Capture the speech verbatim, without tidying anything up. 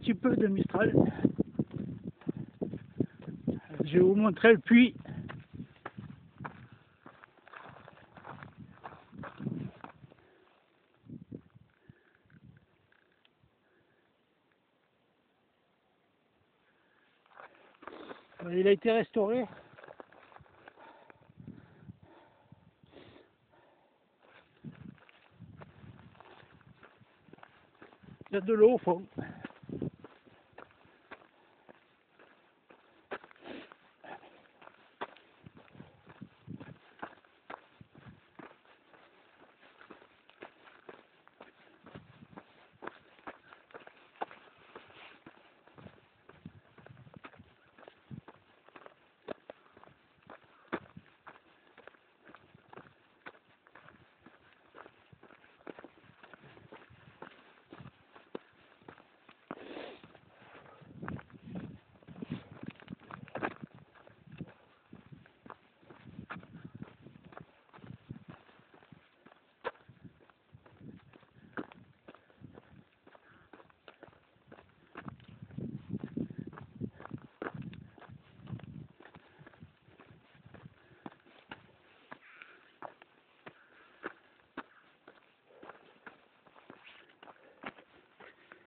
petit peu de Mistral. Je vais vous montrer le puits. Il a été restauré. Il y a de l'eau au fond.